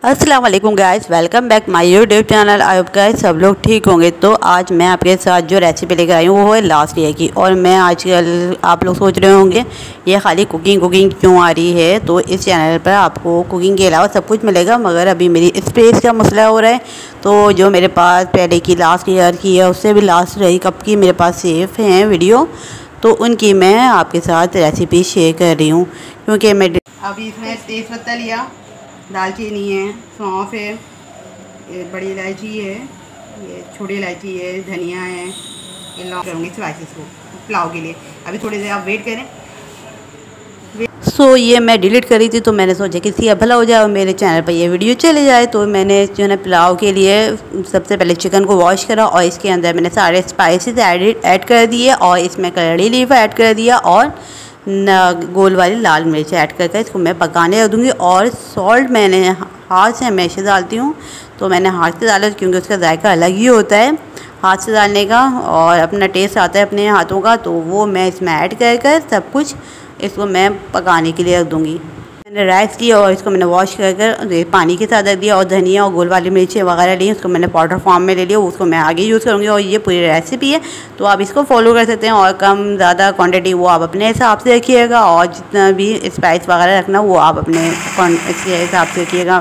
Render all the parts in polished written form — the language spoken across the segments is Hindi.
अस्सलाम वालेकुम guys, welcome back my YouTube channel. I hope guys सब लोग ठीक होंगे। तो आज मैं आपके साथ जो रेसिपी लेकर आई हूँ वो है लास्ट ईयर की। और मैं आजकल आप लोग सोच रहे होंगे ये खाली कुकिंग क्यों आ रही है। तो इस चैनल पर आपको कुकिंग के अलावा सब कुछ मिलेगा, मगर अभी मेरी स्पेस का मसला हो रहा है। तो जो मेरे पास पहले की लास्ट ईयर की है, उससे भी लास्ट रही कब की मेरे पास सेफ हैं वीडियो, तो उनकी मैं आपके साथ रेसिपी शेयर कर रही हूँ। क्योंकि मैं अभी इसमें तेज़ पत्ता लिया, दालचीनी है, सौंफ है, ये बड़ी इलायची है, ये छोटी इलायची है, धनिया है, ये लौंग करूँगी स्पाइसेस को पुलाव के लिए। अभी थोड़ी देर आप वेट करें। ये मैं डिलीट करी थी, तो मैंने सोचा कि इसकी भला हो जाए और मेरे चैनल पर ये वीडियो चले जाए। तो मैंने जो है पुलाव के लिए सबसे पहले चिकन को वॉश करा और इसके अंदर मैंने सारे स्पाइसेस ऐड कर दिए और इसमें कड़ी लीफ ऐड कर दिया और गोल वाली लाल मिर्च ऐड करके इसको मैं पकाने रख दूँगी। और सॉल्ट मैंने हाथ से हमेशा डालती हूँ, तो मैंने हाथ से डाला क्योंकि उसका जायका अलग ही होता है हाथ से डालने का, और अपना टेस्ट आता है अपने हाथों का। तो वो मैं इसमें ऐड कर सब कुछ इसको मैं पकाने के लिए रख दूँगी। मैंने राइस लिया और इसको मैंने वॉश कर पानी के साथ रख दिया और धनिया और गोल वाली मिर्ची वगैरह ली, उसको मैंने पाउडर फॉर्म में ले लिया, उसको मैं आगे यूज़ करूँगी। और ये पूरी रेसिपी है, तो आप इसको फॉलो कर सकते हैं। और कम ज़्यादा क्वांटिटी वो आप अपने हिसाब से रखिएगा, और जितना भी स्पाइस वगैरह रखना वो आप अपने हिसाब से रखिएगा।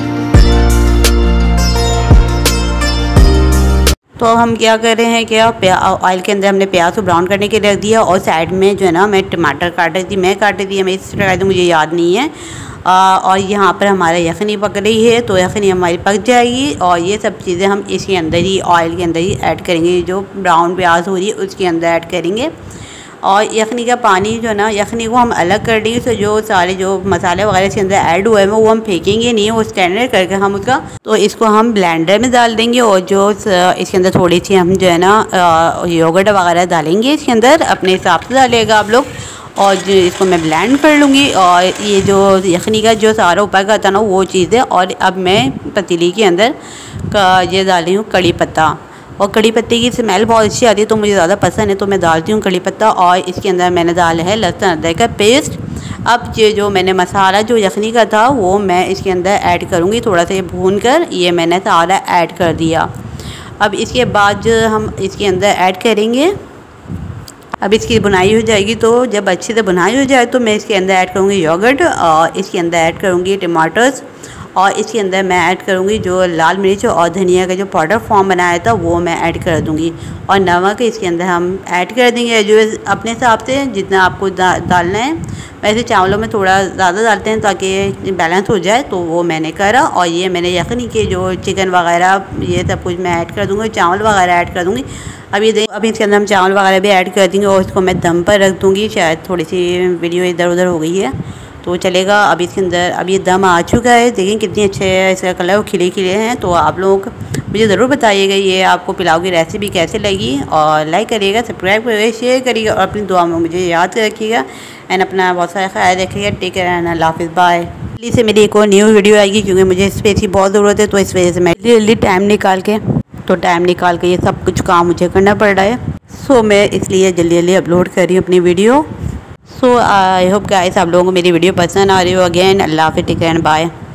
तो हम क्या कर रहे हैं, क्या ऑयल के अंदर हमने प्याज को ब्राउन करने के लिए रख दिया और साइड में जो है ना मैं टमाटर काट रही थी, मैं काट रही थी, मैं इस तरह मुझे याद नहीं है। और यहाँ पर हमारा यखनी पक रही है, तो यखनी हमारी पक जाएगी और ये सब चीज़ें हम इसके अंदर ही ऑयल के अंदर ही ऐड करेंगे। जो ब्राउन प्याज हो रही है उसके अंदर ऐड करेंगे। और यखनी का पानी जो है ना, यखनी को हम अलग कर देंगे। तो जो सारे जो मसाले वगैरह इसके अंदर ऐड हुए हैं वो हम फेंकेंगे नहीं, वो स्टैंडर्ड करके हम उसका तो इसको हम ब्लेंडर में डाल देंगे। और जो इसके अंदर थोड़ी सी हम जो है ना योगर्ट वगैरह डालेंगे इसके अंदर, अपने हिसाब से डालिएगा आप लोग। और जो इसको मैं ब्लेंड कर लूँगी। और ये जो यखनी का जो सारा ऊपर का था ना वो चीज़ है। और अब मैं पतीली के अंदर ये डाल रही हूँ कड़ी पत्ता, और कड़ी पत्ते की स्मेल बहुत अच्छी आती है, तो मुझे ज़्यादा पसंद है, तो मैं डालती हूँ कड़ी पत्ता। और इसके अंदर मैंने डाला है लहसुन अदरक का पेस्ट। अब ये जो मैंने मसाला जो यखनी का था वो मैं इसके अंदर ऐड करूँगी, थोड़ा सा ये भून कर ये मैंने सारा ऐड कर दिया। अब इसके बाद हम इसके अंदर ऐड करेंगे, अब इसकी बुनाई हो जाएगी। तो जब अच्छे से बुनाई हो जाए तो मैं इसके अंदर ऐड करूँगी योगर्ट, और इसके अंदर ऐड करूँगी टमाटर्स, और इसके अंदर मैं ऐड करूँगी जो लाल मिर्च और धनिया का जो पाउडर फॉर्म बनाया था वो मैं ऐड कर दूँगी। और नमक इसके अंदर हम ऐड कर देंगे जो अपने हिसाब से जितना आपको डालना है। वैसे चावलों में थोड़ा ज़्यादा डालते हैं ताकि बैलेंस हो जाए, तो वो मैंने करा। और ये मैंने यखनी के जो चिकन वगैरह ये सब कुछ मैं ऐड कर दूँगी, चावल वगैरह ऐड कर दूँगी। अभी इसके अंदर हम चावल वगैरह भी ऐड कर देंगे और इसको मैं दम पर रख दूँगी। शायद थोड़ी सी वीडियो इधर उधर हो गई है तो चलेगा। अब इसके अंदर अब ये दम आ चुका है, देखें कितनी अच्छे है, इसका कलर खिले हैं। तो आप लोग मुझे ज़रूर बताइएगा ये आपको पुलाव की रेसिपी कैसे लगी, और लाइक करिएगा, सब्सक्राइब करिएगा, शेयर करिएगा और अपनी दुआ में मुझे याद रखिएगा। एंड अपना बहुत सारा ख्याल रखिएगा। टेक केयर एंड अल्लाह हाफिज़, बाय। जल्दी से मेरी एक और न्यू वीडियो आएगी क्योंकि मुझे स्पेस की बहुत ज़रूरत है, तो इस वजह से मैं जल्दी टाइम निकाल के ये सब कुछ काम मुझे करना पड़ रहा है। सो मैं इसलिए जल्दी अपलोड कर रही हूँ अपनी video. So I hope guys आप लोगों को मेरी वीडियो पसंद आ रही हो। अगेन अल्लाह हाफिज़, टेक केयर एंड बाय।